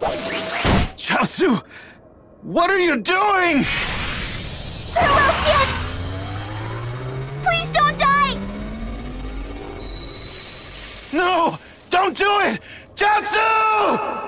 Chaozu! What are you doing? Farewell, Tien! Please don't die! No! Don't do it! Chaozu!